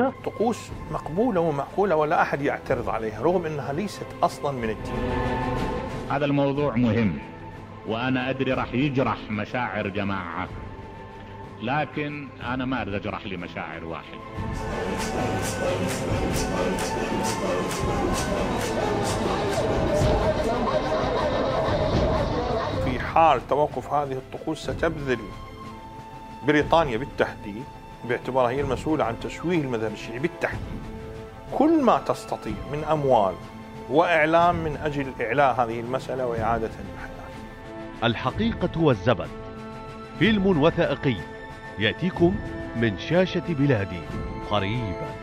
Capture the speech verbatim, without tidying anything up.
موجودة. طقوس مقبولة ومعقولة ولا أحد يعترض عليها رغم أنها ليست أصلا من الدين. هذا الموضوع مهم وأنا أدري راح يجرح مشاعر جماعة، لكن أنا ما أريد أجرح لي مشاعر واحد. في حال توقف هذه الطقوس ستبذل بريطانيا بالتحديد، باعتبارها هي المسؤولة عن تشويه المذهب الشيعي بالتحديد، كل ما تستطيع من أموال وإعلام من أجل إعلاء هذه المسألة وإعادتها للحياة. الحقيقة والزبد، فيلم وثائقي يأتيكم من شاشة بلادي قريبا.